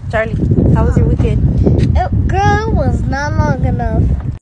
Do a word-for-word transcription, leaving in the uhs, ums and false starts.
Charlie, how was your weekend? It, girl, it was not long enough.